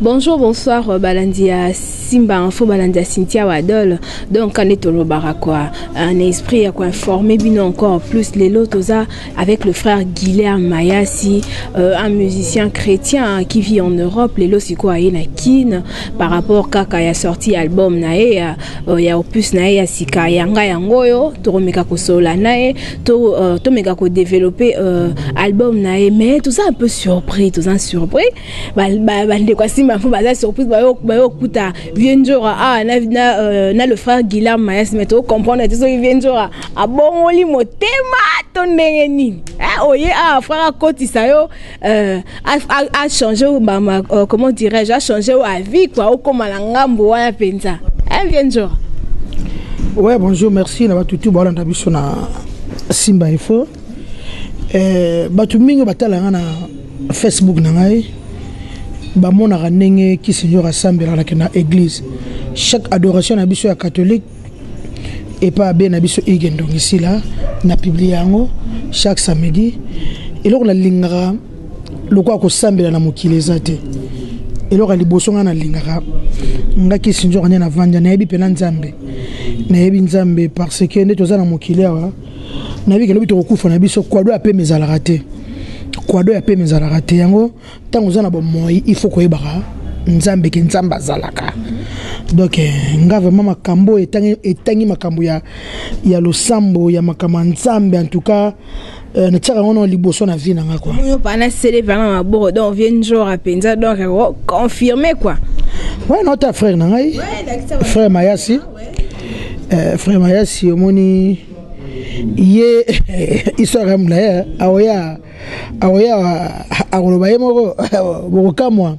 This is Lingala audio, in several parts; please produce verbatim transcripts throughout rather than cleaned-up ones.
Bonjour, bonsoir, Balandia Simba Info, Balandia Cynthia Wadol. Donc, on est au Barakwa. Un esprit à quoi informer, bien encore plus les lots avec le frère Guilherme Mayassi, euh, un musicien chrétien qui vit en Europe. Les lots, c'est quoi? Il y a Kin par rapport à quand il a sorti album nae, il y a opus nae, ya sika yanga yangoyo, to meka ko sola nae, to to meka ko développer album nae, mais tout ça un peu surpris, tout ça surpris. Bah bah bah de quoi si ma femme bah surprise bah yo bah yo kuta vient jour ah na na na le frère Guilherme Mayassi mais to comprendre tout ça vient jour ah bon oli motema ton nengeni ah oye ah frère Koti ça yo euh a a changé ma comment dirais-je a changé à vie quoi au comme la ngambo wa penza un vient jour. Ouais, bonjour, merci. Na tout bon na biso na Simba Info. Eh batu mingi batala na Facebook na ngai. Ba mona ranenge ki seigneur assemblera na église. Chaque adoration na biso ya catholique et pas ben na biso igendo ici là na publier yango chaque samedi. Et loko la lingara loko ko sambela na mokili ezate. Et loko liboso nga na lingara nga ki seigneur na vanja na yebi pena nzambe. Na yebi nzambe parce que ndeto za na mokili awa na bi kelobi to kufa na biso kwado ape mezala raté kwado ape mezala raté yango tango za na bo moyi il faut ko yebaka nzambe ke nzamba zalaka donc nga vraiment makambo etangi etangi makambo ya ya losambo ya makama nzambe en tout cas na tsaka ngono liboso na vie na nga quoi yo pana célé vraiment maboro donc vient jour à penza donc confirmer quoi ouais notre frère na ngai frère Mayassi Euh, frère Mayassi omoni ye histoire mla aoya aoya akoloba ye moko bokamwa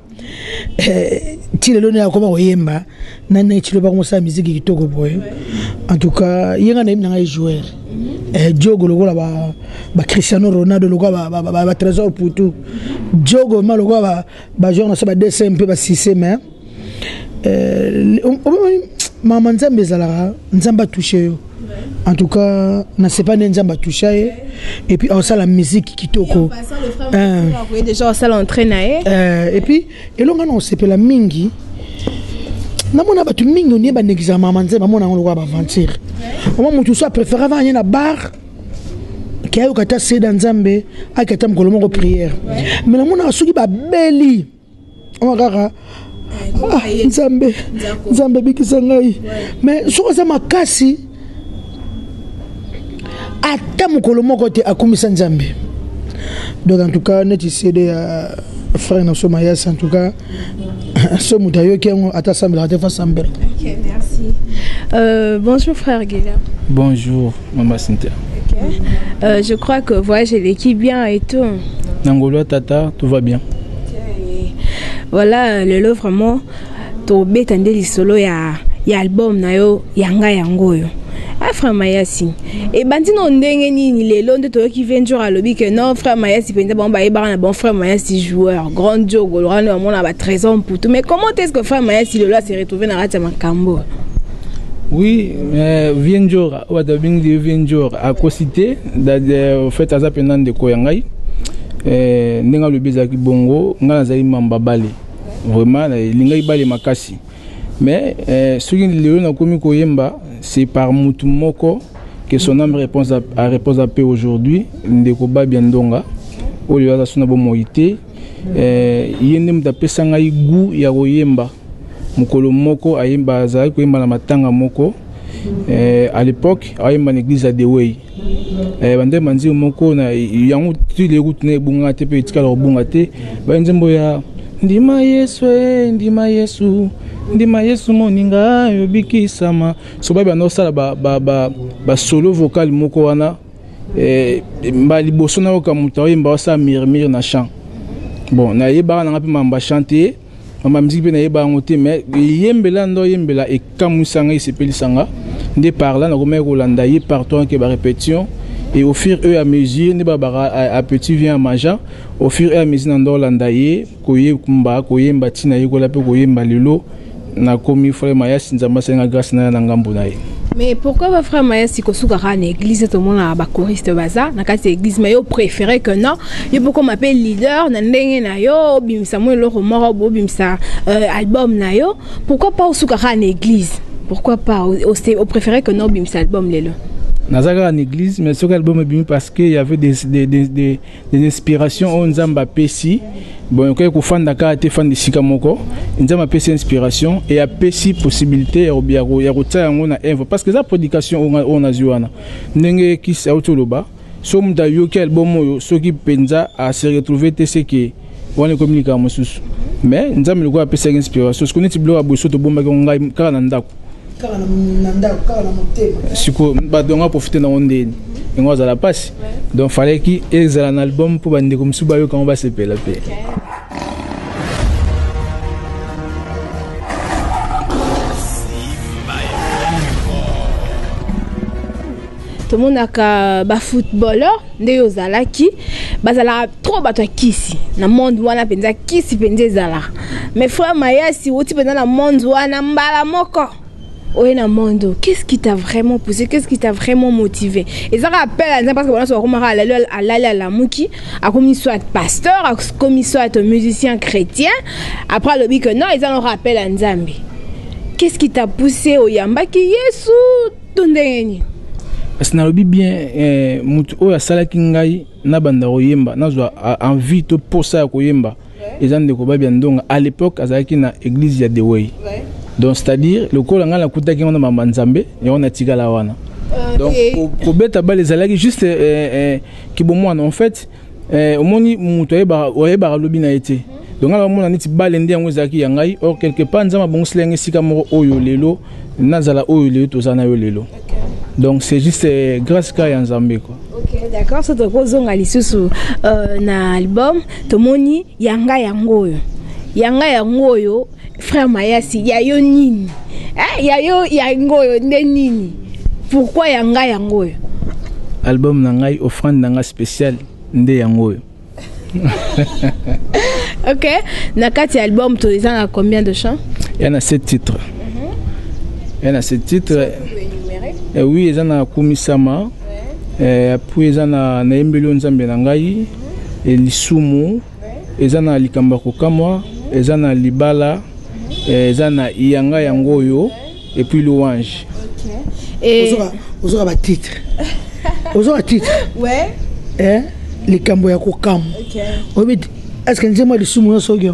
tile lone akoma oyemba nana tilo ba komosa musique kitoko boye en tout cas yenga na imna ngai joueur eh Diogo lokola ba ba Cristiano Ronaldo lokola ba ba ba trésor pour tout Diogo ma lokola ba ba joueur na sa ba D C M P ba six mais euh maman nzambe zalaka nzamba touché yo en tout cas na c'est pas nzamba touché et puis on sala la musique kitoko euh vous déjà on sala entraîner euh et puis elonga non c'est la mingi na mona batu mingi on yeba negiza maman nzamba mona ngolo ba aventure moi mutu so préféré avant na bar ki ayo kata seda nzambe akata mkolomo ko prière mais na mona soki ba beli on kaka ah, nzambe nzambe bikisa ngai mais soko za makasi ata mukolo moko te akumisa nzambe donc en tout cas neti cédé ya frère na so Mayassi en tout cas so mutayo kengo ata sambela te fa sambela. OK, merci. Euh bonjour frère Guilherme. Bonjour maman Cynthia. OK. Euh je crois que voyage l'équipe bien et tout. Nangolo tata, tout va bien. Voilà le lot vraiment to betande li solo ya ya album na yo yanga yangoyo ah frère Mayassi et bandi no ndenge nini lelo nde to ki venture alobi que non frère Mayassi penza bon ba yeba na bon frère Mayassi joueur grand Diogo le rano mon aba trésor pour tout mais comment est-ce que frère Mayassi le là s'est retrouvé dans rata makambo? Oui, mais Vienjor ou d'abing de Vienjor à cosité de fait à zapenan de koyangai eh ninga le bizaki bongo ngana zai mamba bale vraiment linga ibale makasi mais euh soki lelo na komi koyemba c'est par mutu moko que son âme réponse à, à réponse à paix aujourd'hui ndeko ba bien ndonga o liwa sona bo moité euh yende mta pesa ngai gu ya koyemba mukolo moko ayemba za koyemba na matanga moko euh à l'époque ayemba l'église à Dewey eh bande manzi moko na yango tu les routes ne bunga te pe tikala bunga te ba nzembo ya ndima Yesu ndima Yesu ndima Yesu moninga yobikisama so ba no sala ba ba ba solo vocal moko wana eh mbali boso na ka mutawe mba sa murmure na chant bon na yeba na ngapi mamba chanter mamba musique pe na yeba ngote mais yembela ndo yembela e kamusanga isepelisanga nde par là na komé ko landa yi partout que ba répétition et au fur et à mesure ne baba à petit vient à major au fur et à mesure dans l'andaye koye kumba koye mbati na yiko la pe koye mbalilo na komi frère Mayassi nzamba senga grâce na na ngambo na ye. Mais pourquoi votre frère Maya si kosukara na église tout le monde a ba choriste baza na kati église mais yo préféré que non yo pourquoi m'appelle leader na ndenge na yo bimisa mo lo moro bo bimisa album na yo pourquoi pas osukara na église pourquoi pas au préféré que non bimisa album lelo Nazaka en église mais ce album est bien parce que il y avait des des des des, des inspirations on nzamba pesi bon quand ko fanda ka te fandi sikamoko nzamba pesi inspiration et a pesi possibilité ya obiaro ya rota yango na œuvre parce que za prédication on on azuana ndenge ki sa otoloba so mda yo ki album yo so ki penza a se retrouver te ce que on communique à mosusu mais nzamba le ko a pesi inspiration ce qu'on est blo aboso to bomba ngai kala na ndako kala na ndako kala na motema siko ba donga profiter na ondeni ngo za la passe donc fallait qui ezala un album pour bande comme suba yo quand on va se pela pe tout le monde a ba footballeur nde ozalaki bazala trop bato kisi na monde wana penza kisi penza zala mais frère Maya si oti penza na monde wana mbala moko oye na monde qu'est-ce qui t'a vraiment poussé qu'est-ce qui t'a vraiment motivé et ça rappelle parce que on soit comment aller à la muki a comme soit pasteur a comme soit musicien chrétien après le dit que non ils en rappellent à Nzambe qu'est-ce qui t'a poussé au yamba ki Yesu tondeni parce que na lobi bien mutu o ya sala kingai na banda oyemba na zo envie to posa ko yemba ezan de ko ba bien donc à l'époque azaki na église ya Dewey donc c'est-à-dire le col ngala kutaki ngona mama Nzambe ya ona tigala wana donc ko beta ba les alaki juste ki bomwana en fait au moni mutu oyeba oyeba lobi na été donc ngala mona niti balende yango ezaki ya ngai or quelque part Nzamba bonslenge sika moko oyo lelo nazala oyo lelo tozana yo lelo. Donc c'est juste euh, grâce à Nzambe quoi. OK, d'accord, c'est trop zonga lisusu euh na album tomoni yanga yangoyo. Yanga yangoyo frère Mayasi ya yo nini? Eh ya yo yangoyo nde nini? Pourquoi yanga yangoyo? Album nangai offrande nanga spécial nde yangoyo. OK, na kati album to ezanga combien de chants? Il y en a sept titres. Il y en a sept titres. Eh oui, ils ont na Kumisama, eh puis ils ont na Naembelo Nzambe na ngai, et Lisumu, ils ont na Likambako Kamwa, ils ont na Libala, ils ont na Iyanga Yangoyo, et puis Louange. OK. Et vous aurez un titre. Vous aurez un titre. Ouais. Eh, Likambo ya Kokam. OK. Obi, est-ce que Nzema Lisumu na sogyo?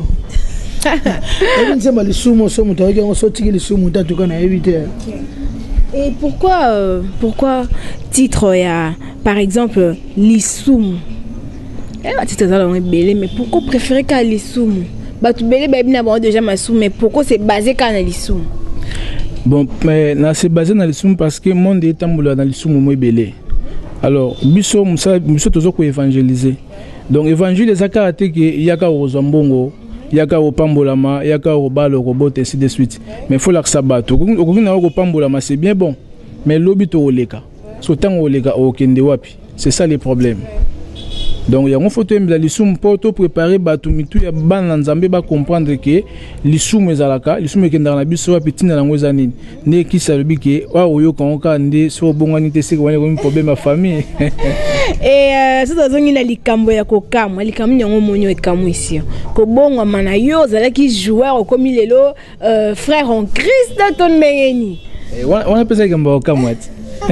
Eh, Nzema Lisumu so muto oge on soti Lisumu tatuka na éviter. OK. Et pourquoi, euh, pourquoi titre y a, par exemple, Lissoum? Eh, titre ça on est belé, mais pourquoi préférer qu'à Lissoum? Bah tu belé, bah bien avoir déjà ma soum, mais pourquoi c'est basé qu'à Lissoum? Bon, mais là c'est basé dans Lissoum parce que mon monde est tamboula dans Lissoum moi belé. Alors, biso musa biso tozo ko évangéliser. Donc évangile ça karaté que yaka ozambongo. Yaka opambolama yaka obalo robot ainsi de suite mais faut la sabato okuna opambolama c'est bien bon mais lobito oleka so tango oleka okende wapi c'est ça les problèmes donc ya photo mbla lisum poto préparer batu mitu ya bana Nzambe ba comprendre que lisum ezalaka lisum ekenda na biso wapi tina nango zanini ne kisa lobi ke wa oyo konka nde so bongani te se ko wana problème à famille. Et c'est dans une likambo ya kokam likambo nyongo monyo ekamu ici ko bongo mana yo zalaki joueur comme lelo frère en Christ ton meni on appelle ça likambo kokam wat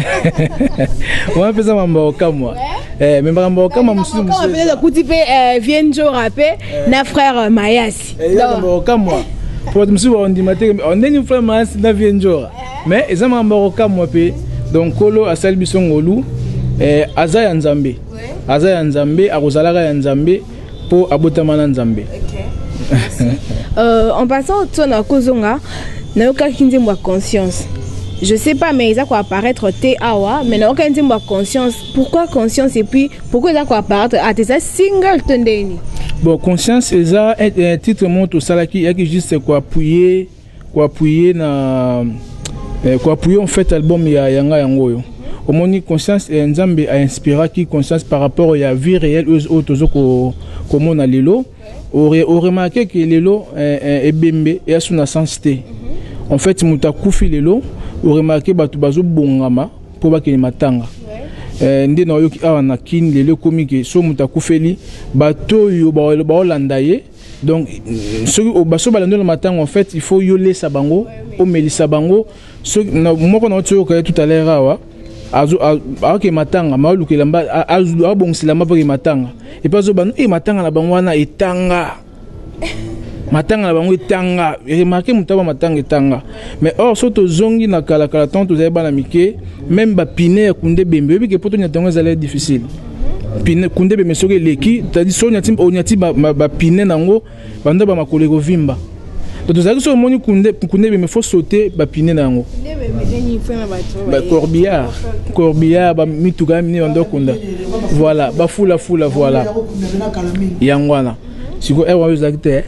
on appelle ça mambo kokam eh mais mambo kokam musu musu on appelle ça kuti pe Vienjo rapé na frère Mayasi donc kokam moi pour musu on dit maté on est frère Mayasi na Vienjo mais ez mambo kokam moi pe donc kolo asal bisongolu eh aza ya Nzambe aza ya Nzambe akozalaka ya Nzambe po abotamana Nzambe. OK. euh en passant toi na kozonga na yoka kinzimba conscience. Je sais pas mais ça quoi apparaître T awa mais na yoka kinzimba conscience. Pourquoi conscience et puis pourquoi ça quoi apparaître à tes single tondeni? Bon conscience eza un titre monto salaki yaki juste quoi appuyer quoi appuyer na quoi appuyer en fait album ya yanga yangoyo. Au moins conscience et Nzambe a inspiré qui conscience par rapport à la vie réelle aux autres comme on a lelo aurait remarqué que lelo est bembe et a son sensité en fait muta kufi lelo au remarqué bato bazo bongama po bakene matanga eh ndi na yoki awa na kin lelo komike so muta kufeli bato yo ba olanda ye donc so baso balando le matanga en fait il faut yo lesa bango o melisa bango so moko na oto ko tout à l'heure awa azo aké matanga ma lukela mba azu abongisila mba ke matanga et pas zo banu e matanga na bango wana etanga matanga na bango etanga remarqué mutaba matanga etanga mais or soto zongi na kala kala tant to zeba na mike même ba pine ya kunde bembe bi ke poto nya tango zala difficile pine kunde bembe soke leki tadi so nya tim o nya ti ba ba pine nango bando ba makole ko vimba to to zaki so moni kunde kunde bembe faut sauter ba pine nango ba corbillard corbillard ba mituka mini bando kunda voilà ba fula fula voilà yangwana siko ewa yo zakite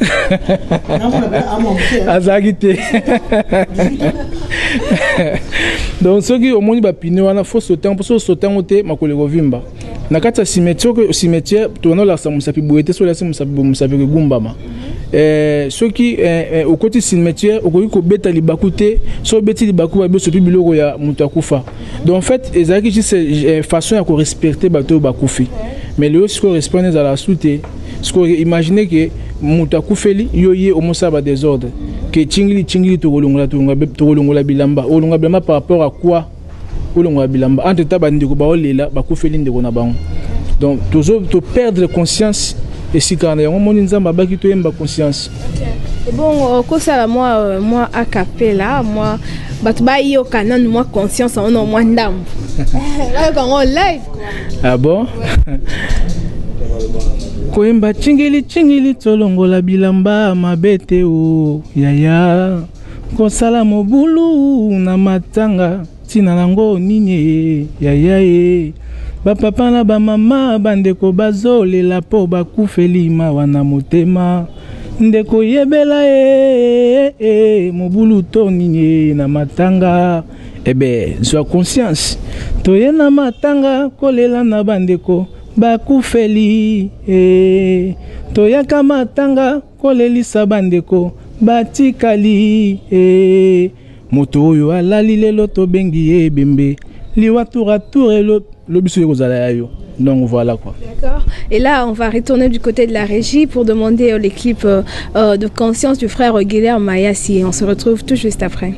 azakite donc ce qui au moins ba pine wana faut sauter on peut sauter on te makole ko vimba na kata cimetière que cimetière to na la samusa pi boete so la samusa pi musa pi gumbama euh ce qui au côté cimetière au ko beta libakute so beti libaku ba so pi biloko ya mutakufa donc en fait ezaki c'est façon ya ko respecter bato bakufi mais le ce correspond à la soute ce que imaginez que mutakufeli yoye omosa ba désordre que tingili tingili to kolongola to kolongola bilamba olonga bilamba par rapport à quoi olongola bilamba entre taba ndiko ba olela bakufeli ndeko na bango donc toujours to perdre conscience et si quand on moni nzamba baki to yemba conscience. OK. Bon ko sala moi moi a capella moi bat ba yo kana moi conscience on moi ndam. Là quand on live. Ah bon? Koemba chingili chingili tolongola bilamba mabete o yaya kosala mobulu na matanga tina nango nini yaya e bapapa na bamama bandeko bazolela po bakufeli mawa na motema ndeko yebela e, e mobulu to nini na matanga ebe zwa conscience toye na matanga kolela na bandeko bakufeli eh toyaka matanga kolelisa bandeko batikali eh moto oyo alali lelo to bengi ye bembe liwa tour tour lo lo biso kozala yo donc voilà quoi. D'accord. Et là on va retourner du côté de la régie pour demander à l'équipe euh, euh, de conscience du frère Guilherme Mayassi. On se retrouve tout juste après.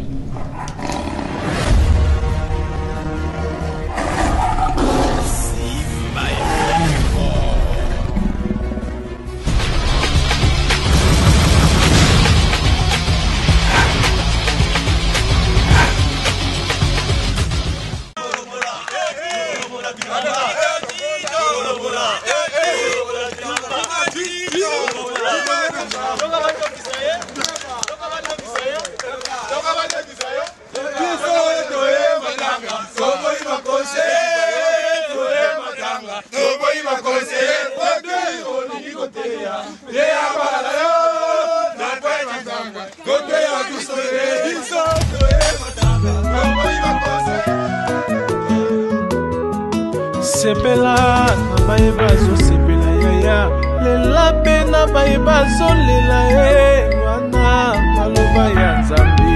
Sepela na baebazo sepela yaya lela pena baebazo lela e wana maloba ya Nzambe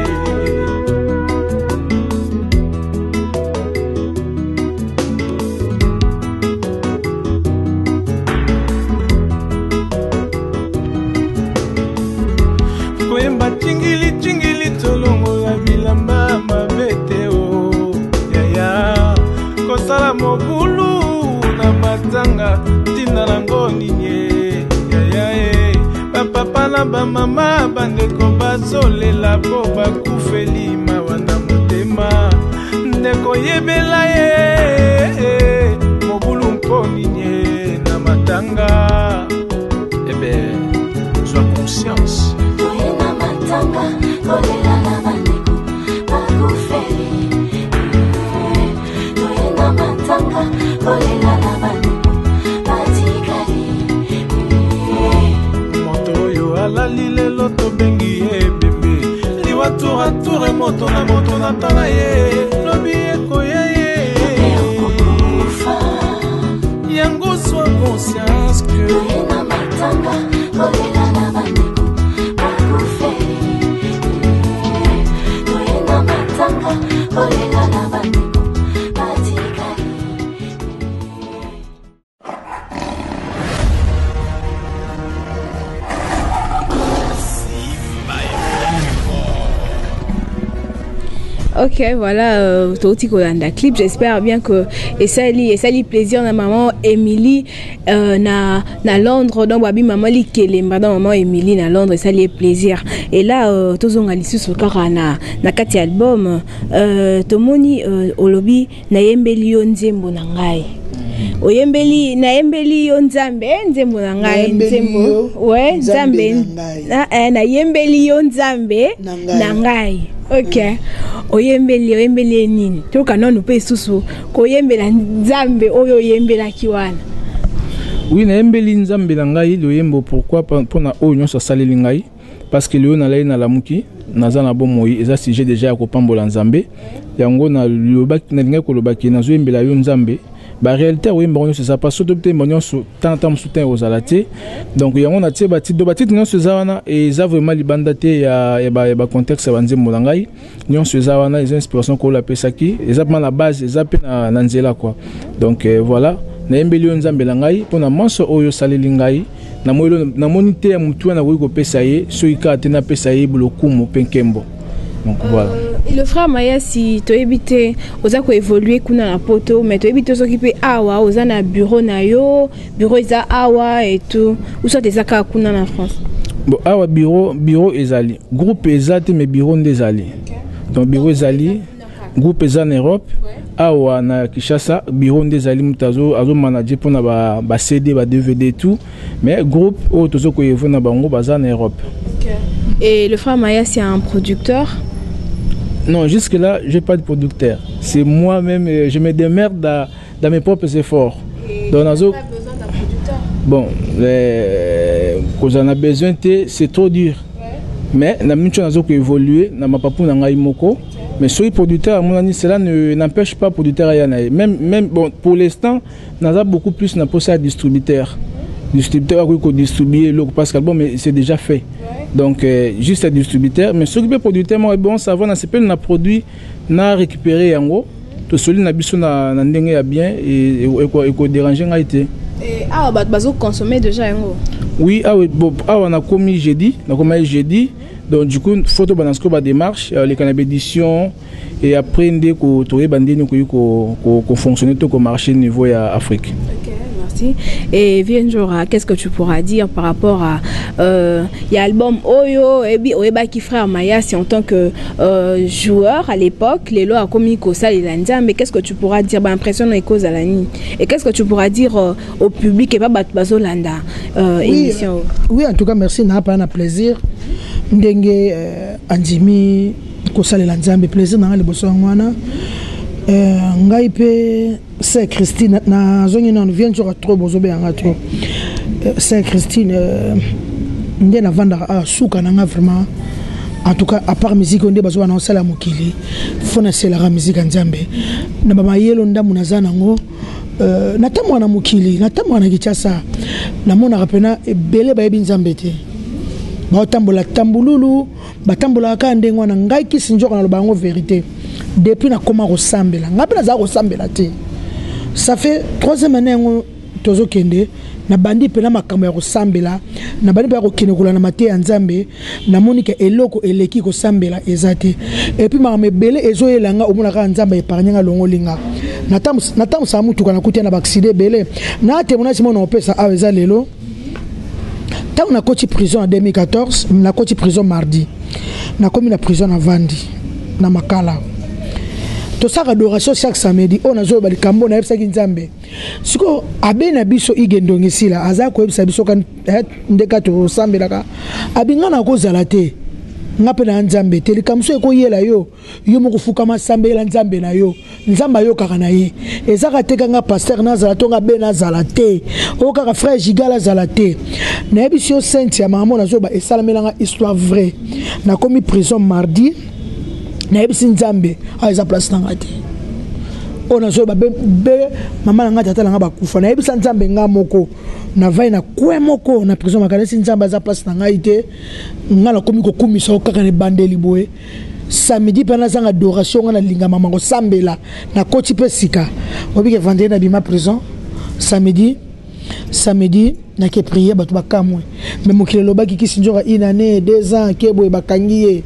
koyemba tingili tingili tolongola bilamba mabete o yaya kosala mobulu na matanga tina nango ninye yayae bapapa na bamama bandeko bazolela po bakufeli mawa na motema ndeko yebela ye mobulu mpo ninye na matanga ebe zwa conscience toyena matanga kolela na bandeko bakufeli matanga kolela na bandeko batikali moto oyo alali lelo tobengi ye bembe liwa tour tour moto na moto na tala ye lobi ekoya ye yango zwa conscience que toyena matanga kolela na bandeko bakufeli toyena matanga kolela na bandeko batikali. Ok, voilà, euh, Toti Kolanda clip. J'espère bien que et ça li et ça li plaisir na maman Emily euh, na na Londres donc babi maman li kelemba dans maman Emily na Londres, ça li plaisir. Et là euh, tozonga lisu sokara na na kati album euh tomoni euh, olobi na yembeli yo nzembo na ngai. Oyembeli na yembeli yo nzambe nzembo na ngai nzembo ouais nzambe na na yembeli yo nzambe na ngai. Ok. Oyembeli oyembeli nini toka nono pe susu ko yembela nzambe oyo yembela kiwana. Oui, na yembeli nzambe na ngai le yembo pourquoi pona oyo nyonso saleli ngai parce que le na lai na lamuki naza na bomoi eza sujet déjà ko pambola nzambe yango na lobaki na linga ko lobaki na zo yembela yo nzambe. Ba réalité oui bon c'est ça parce que tout monde sur tant tant soutien aux alaté donc yango na tie bati do bati non ça wana et ça vraiment libandate ya ya ba ba contexte banze molangai non ce ça wana les inspirations ko la pesaki exactement la base exact na na nzela quoi donc euh, voilà na yembeli nzambe langai pona manso oyo saleli ngai na moyo na monité ya mutu na ko pesa ye so ikate na pesa ye bulokumu penkembo donc voilà. Et le frère Maya si tu évité oza ko évoluer kuna na poto mais tu évité s'occuper awa oza na bureau na yo bureau za awa et tout ou soit des aka kuna na France. Bon awa bureau bureau ezali groupe ezate mais bureau ndezali donc bureau ezali groupe eza en Europe awa na Kinshasa bureau ndezali mutazo azo manager pona ba ba C D ba D V D tout mais groupe o tozo ko évoluer na bango baza en Europe. Okay. Et le frère Maya c'est un producteur. Non, jusque-là, je n'ai pas de producteur. C'est moi-même, je me démerde dans, dans mes propres efforts. Et donc, on n'a pas besoin d'un producteur. Bon, les... quand on a besoin, c'est trop dur. Ouais. Mais, la même chose qui évolué, na ma papou na ngai moko. Mais sur les producteurs, à mon avis, cela n'empêche pas producteur à yanaï. Même, même bon, pour l'instant, on a beaucoup plus na possède distributeur. Distributeur qui distribue l'eau parce que bon, mais c'est déjà fait. Ouais. Donc euh, juste un distributeur, mais ce qui est producteur, moi bon, ça va, on s'appelle na produit, na récupéré en gros. Tout celui na biso na na ndenge bien et et quoi et quoi déranger a été. Et ah bah bazo consommer déjà en gros. Oui, ah oui, bon, ah on a commis jeudi, on a commis jeudi. Donc du coup photo banasko ba démarche euh, les canapés édition et après ndé ko toye bandeni ko ko ko fonctionner tout ko marché niveau ya Afrique. OK. Et Vienjora, qu'est-ce que tu pourras dire par rapport à euh, y a l'album Oyo et bi Oeba qui frère Maya c'est en tant que euh, joueur à l'époque les lois a commis ça les landia mais qu'est-ce que tu pourras dire bah impression les causes à la nuit et qu'est-ce que tu pourras dire euh, au public et pas bazo landa euh, oui, émission. Oui en tout cas merci n'a pas un plaisir ndenge euh, andimi ko ça les landia mais plaisir na le bosso ngwana euh ngai pe c'est Christine na zone non vient toujours trop bozobe anga trop c'est Christine ndé na vanda a souka na vraiment en tout cas à part musique ndé bazo na sala mokili fona sela la musique nzambe na mama yelo ndamu na zana ngo na tamwa na mokili na tamwa na kichasa na mona rapena ebele ba yebi nzambe te ba tambola tambululu ba tambola ka ndengwa na ngai kisinjoka na lobango vérité depuis na koma resembler ngapi na za resembler te. Ça fait troisième année que tozo kende na bandi pena makambo ya kosambela na bandi pa kokene kula na mate ya nzambe na monika eloko eleki kosambela ezate et puis ma mebele ezo yelanga omona ka nzambe epargnanga longo linga na tamu na tamu sa mutuka na kutia na bakside bele na témoignage mo na pesa a eza lelo tamu na koti prison en deux mille quatorze na koti prison mardi na komi na prison na vandi na makala to saka adoration chaque samedi on a zo ba likambo na yebisa kinzambe siko abena biso igendongisila aza ko yebisa biso kan ndeka to sambelaka abingana ko zalate ngape na nzambe te likamso ko yela yo yo moko fukama sambela nzambe na yo nzamba yo kaka na ye ezaka teka nga pasteur na zalato nga bena zalate o kaka frère Gigala zalate na yebisio sainte ya mama na zo ba esalamelanga histoire vraie na komi prison mardi na yebisi nzambe a eza place na ngate ona zo ba be mama na ngata tata nga bakufa na yebisa nzambe nga moko na vai na kwe moko na prison makanesi nzambe eza place na ngai te ngala komi ko kumisa kaka ne bandeli boye samedi pendant une adoration on a linga maman sambela na koti pe sika obi ke vendredi na bima prison samedi samedi na ke prier batu bakamwe mais mokile lobaki ki sinjora une année deux ans ke boy bakangiye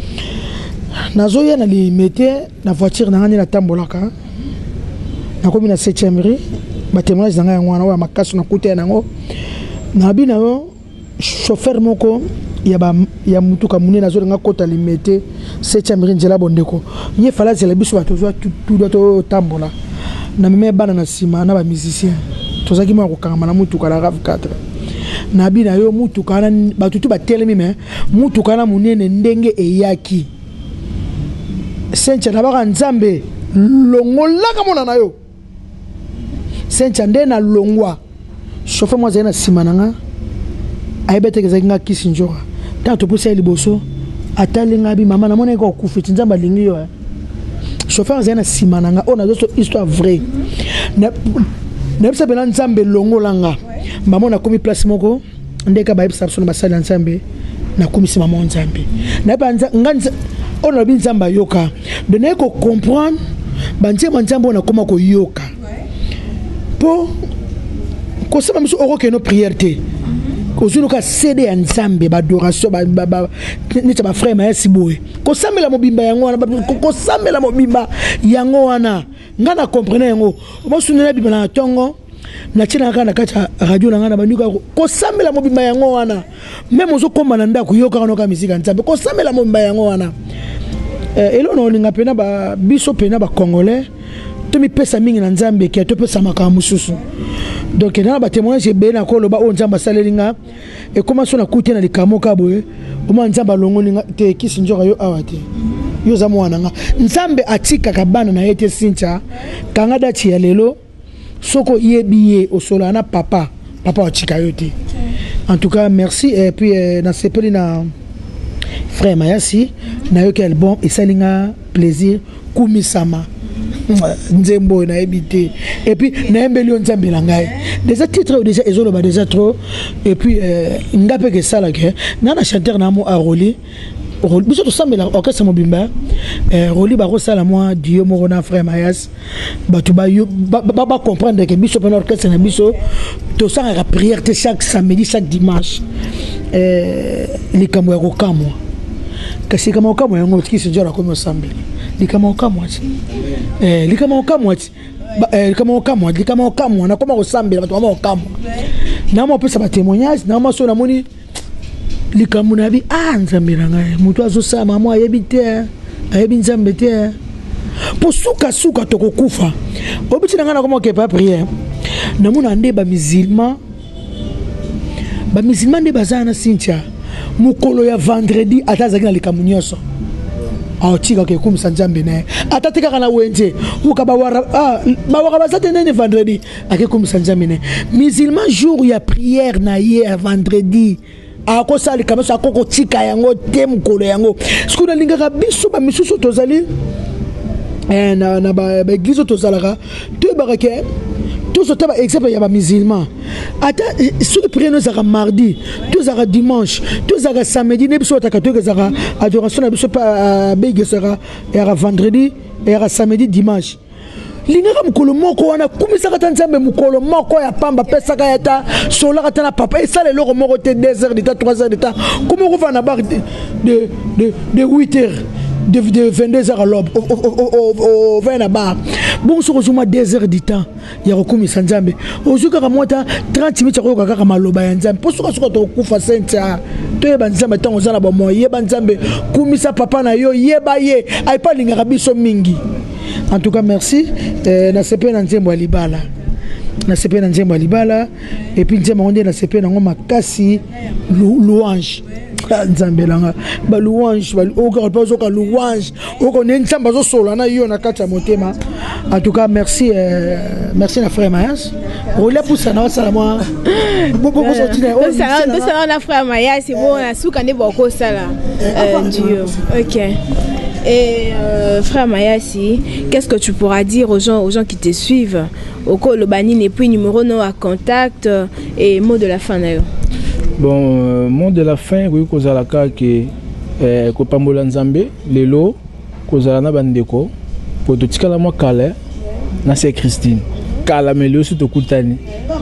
nazo ya na limete na voiture na ngani na tambolaka na komi na septième rue ba témoignage na ngai ngwana wa makaso na kuta nango na bina yo chauffeur moko ya ba ya mutuka munene nazo nga kota limete septième rue njela bondeko ye fala zela biso ba tozo tout to tambola na meme bana na sima na ba musicien tozaki mwa kokanga na mutuka la RAV quatre na bina yo mutuka na batutu ba telemi me mutuka na munene ndenge eyaki sencha na baka nzambe longolaka mona na yo sencha nde na longwa chauffeur moi zena simananga ayebete ke zakinga kisinjora tanto posa liboso atalinga bi mama na mona ko kufiti nzamba lingi yo chauffeur zena simananga on a d'autres histoire vraie na na bisa bena nzambe longolanga mama na komi place moko ndeka ba ibsa so na basala nzambe na komi sima mo nzambe na ba nganza on a bien nzamba yoka de ne ko comprendre banze nzambe on a comment ko yoka po ko sema miso oko ke no prière te ko zulu ka céder ya nzambe ba adoration ba ba ni ta ba frère ma siboe ko samela mobimba yango wana ko samela mobimba yango wana ngana comprendre yango mo sunela bibana tongo na tina kana kata radio na ngana bandika ko samela mobimba yango wana même ozo komba na ndako yoka kana ka misika nzambe ko samela mobimba yango wana eh elo no linga pena ba biso pena ba congolais to mi pesa mingi na nzambe ke to pesa makamu susu donc na ba témoignage be na ko lo ba o nzamba salelinga e comment so na kuté na likamo ka boye o ma nzamba longolinga te kisinjoka yo awate yo za mwana nga nzambe atika kabana na yete sincha kanga dati ya lelo soko yebiye osola na papa papa atika yote en tout cas merci et puis euh, na sepeli na frère Mayasi na yo quel bon et salinga plaisir kumisama nzembo na ebité et puis na embeli on nzambe la ngai déjà titre déjà ezolo ba déjà trop et puis euh, ngape ke sala ke na na chanteur na mo aroli roli biso to sambela orchestre mobimba euh roli ba ko sala moi Dieu mo na frère Mayas ba to ba ba ba comprendre que biso pe orchestre na biso to sanga la prière chaque samedi chaque dimanche euh likambo ya ko kamwa kasi kama kamwa yango tikisi njora ko mo sambela likama okamwa eh likama okamwa eh likama okamwa likama okamwa na koma osambela bato bama okamwa na mo pesa ba témoignage na mo so na moni likamu na bi ah nzambela ngai mutu azosa mama ayebite ayebi nzambe te po suka suka tokokufa obiti na ngana koma ke pa prière na mona nde ba musulman ba musulman nde bazana Cynthia mukolo ya vendredi atazaki na likamu nyoso ah tika ke kumisa nzambe naye atatika kana wenje ukaba wara ah bawaka basate nene vendredi ake kumisa nzambe naye musulman jour ya prière na hier vendredi ako sali kama sa koko tika yango te mukolo yango skuna lingaka biso ba misusu tozali eh na na ba église tozalaka to barake tous autant exemple ya ba musulman ata sur prière nous zaka mardi tous zaka dimanche tous zaka samedi ne biso taka to zaka adoration na biso pa bege sera era vendredi era samedi dimanche lingaka mukolo moko wana kumisa kata nzambe mukolo moko ya pamba pesa ka yata sola kata na papa esale loko moko te deux heures de temps trois heures de temps comment on va na bar de de de, de huit heures de, de vingt-deux heures à l'aube au vingt na bar bon so ko deux heures de temps ya kokumisa nzambe ozuka ka mota trente minutes ko kaka maloba ya nzambe po soka soka to kufa senta to yeba nzambe tango zala ba mo yeba nzambe kumisa papa na yo yeba ye ay pa linga biso mingi. En tout cas merci euh, na sepe na nzembo libala na sepe na nzembo libala et puis nzembo onde na sepe na ngoma kasi louange nzambe langa ba louange ba oka pas oka louange oko nzamba zo solo na yo na kata motema. En tout cas merci euh, merci na frère Mayas Rolia poussa na sala moi beaucoup beaucoup sortir on ça ça na frère Mayas c'est bon na suka ne boko sala Dieu. OK. Et euh, frère Mayasi, qu'est-ce que tu pourras dire aux gens, aux gens qui te suivent au col le banine et puis numéro non à contact et mot de la fin d'ailleurs. Bon, euh, mot de la fin, oui, cause à la cas que eh, ko pambola nzambe lelo kozala na bandeko po totikala mwa kala na se Christine kala melo su tokutani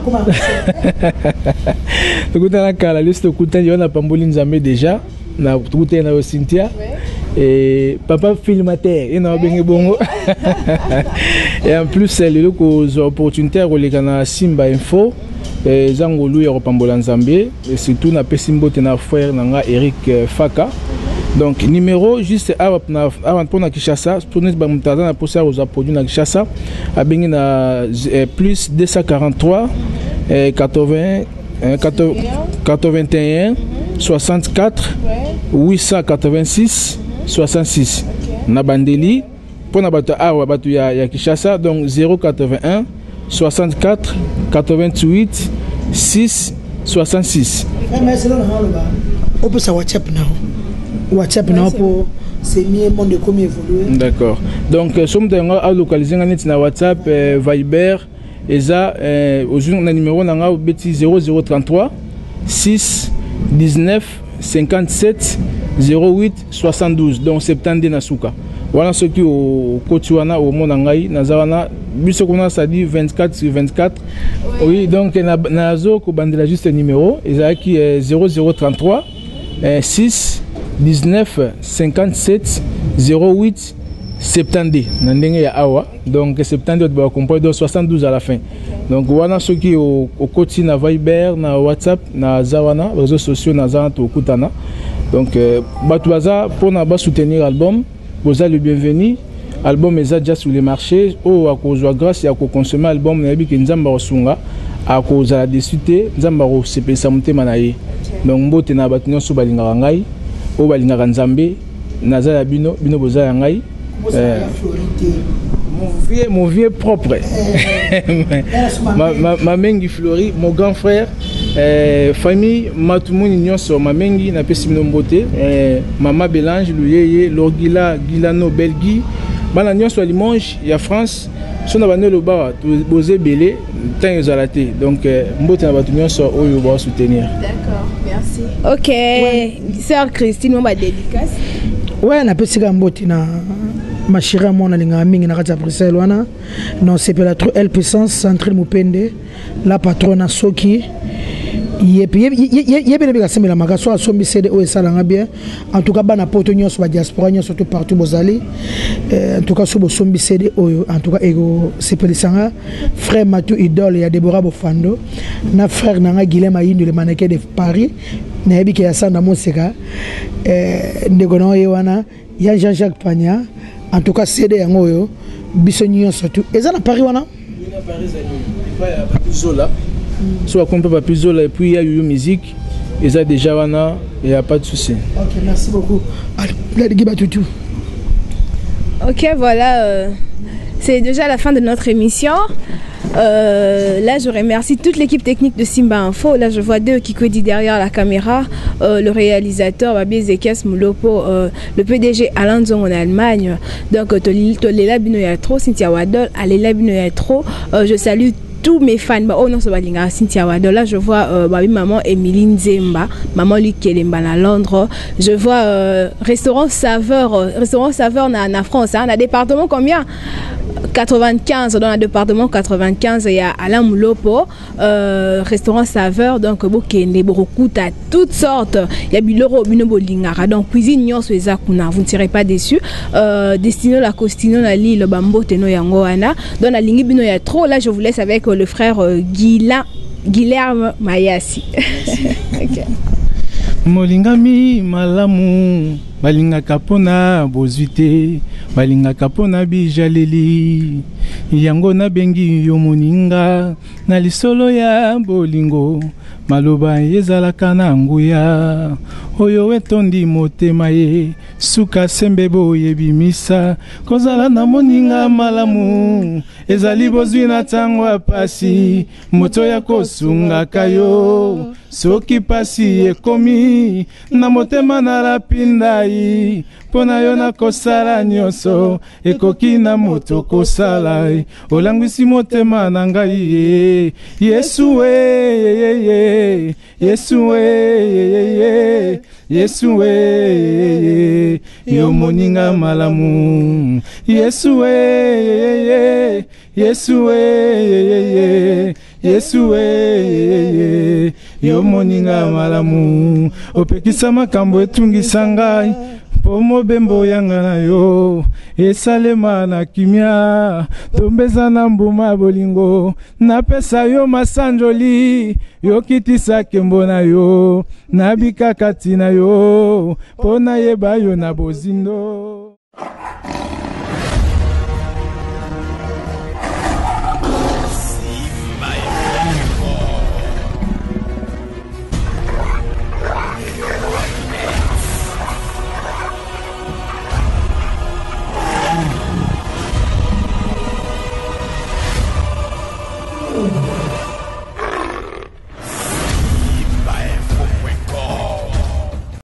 tokutana kala lelo tokutani on a pamboli nzambe déjà na tokutana na Cynthia et papa filmateur et na bengi bongo et en plus c'est lelo ko opportunité koleka na Simba Info et zangolu ya pambola nzambe et surtout na pesimbote na frère nanga Eric Faka. Donc numéro juste avant avant pour na Kinshasa pour nous ba mutaza na posa aux produits na Kinshasa a bengi na plus deux cent quarante-trois quatre-vingts quatre-vingt-un soixante-quatre huit cent quatre-vingt-six soixante-six na bandeli pour na bato awa bato ya ya Kinshasa donc zéro quatre-vingt-un soixante-quatre quatre-vingt-huit six soixante-six. On peut savoir WhatsApp now. WhatsApp now pour c'est mieux monde de comment évoluer. D'accord. Donc somme de à localiser na WhatsApp Viber et ça aujourd'hui on a numéro na beti zéro zéro trente-trois six dix-neuf cinquante-sept zéro huit soixante-douze donc septante na suka. Voilà ce qui au Kotuana au monde ngai nazawana biso kona ça dit vingt-quatre sur vingt-quatre. Oui donc na nazo ko bandela juste numéro et ça qui est zéro zéro trente-trois six dix-neuf cinquante-sept zéro huit soixante-douze na ndenge ya awa donc soixante-douze ba comprendre donc soixante-douze à la fin. Donc voilà ce qui au Koti na Viber na WhatsApp na zawana réseaux sociaux na zana to kutana. Donc batwaza pour na ba soutenir album vous êtes le bienvenu. Album est déjà sur les marchés. Oh, à cause de grâce et à cause consommer album, n'a que nzamba osunga à cause de la décité nzamba ro sepe samute manaye. Donc mbote na batinyo so balinga ngai, o balinga nzambe, nazala bino bino boza ngai. Mon vieux, mon vieux propre. ma, ma, ma mengi Flori, mon grand frère, euh, famille, Matumouni Nyonso, ma mengi, na pesi mnombote, euh, Mama Bélange, Louyeye, Lorgila, Gilano, Belgi, Bana Nyonso, Limoges, il y a France, son abonné le bar, Bosé Belé, tant ils ont raté. Donc, Mbote na Batu Nyonso, Oyo va soutenir. D'accord, merci. Ok, ouais. Sœur Christine, on va dédicace. Ouais, na pesi Mbote na. Ma chérie mon alinga mingi na kati ya Bruxelles wana non c'est pas la trop elle puissance centre Mupende la patronne soki yepi yepi yepi ka semela magaso a sombi C D O esalanga bien en tout cas bana poto nyonso ba diaspora nyonso surtout partout bozali en tout cas so bo sombi C D O en tout cas ego sepelisanga frère Matou idole ya Deborah Bofando na frère nanga Guilhem Ayindu le mannequin de Paris na yebi ke ya sanda moseka euh ndegono yewana ya Jean-Jacques Pagna. En tout cas, c'est des gens qui surtout. Et ça, à Paris, on a Zola. Soit qu'on peut pas plus Zola et puis il y a eu musique. Et ça, déjà, on a, il n'y a pas de souci. Ok, merci beaucoup. Ok, voilà. Euh, c'est déjà la fin de notre émission. Euh, là, je remercie toute l'équipe technique de Simba Info. Là, je vois deux qui codient derrière la caméra. Euh, le réalisateur, Babi Zekes Moulopo, euh, le P D G Alain Zong en Allemagne. Donc, Tolela Bino Yatro, Cynthia Wadol, Alela Bino Yatro. Je salue tous mes fans. Oh non, c'est pas Cynthia Wadol. Là, je vois euh, Babi Maman Emiline Zemba, Maman Luc Kelemba à Londres. Je vois euh, restaurant Saveur, euh, restaurant Saveur en France. Hein, on a département combien? quatre-vingt-quinze dans le département quatre-vingt-quinze il y a Alain Moulopo euh, restaurant Saveur donc bokende borokuta toutes sortes il y a biloro binobo lingara donc cuisine nyonso ezakuna vous ne serez pas déçus euh, destino la costino na Lille bambo teno yango wana dans la ligne bino ya trop là je vous laisse avec euh, le frère euh, Guila Guilherme Mayasi. Okay. Molingami malamu balinga kapona bozite balinga kapona bijaleli yango na bengi yo moninga na lisolo ya bolingo maloba ezalaka na nguya oyo etondi motema ye suka sembe boyebimisa kozala na moninga malamu ezali bozwi na ntango pasi moto ya kosunga kayo soki pasi ekomi na motema na rapindai pona yo na kosala nyonso ekoki na moto kosala olangwisi motema na ngai Yesu we Yesu we Yesu we yo moninga malamu Yesu we Yesu we Yesu we yo moninga malamu opekisa makambo etungisa ngai po mobembo yanga na yo esalema na kimia tombeza na mbuma bolingo napesa yo masanjoli yo kitisa kembo na yo nabika kati na yo po na yeba yo na bozindo.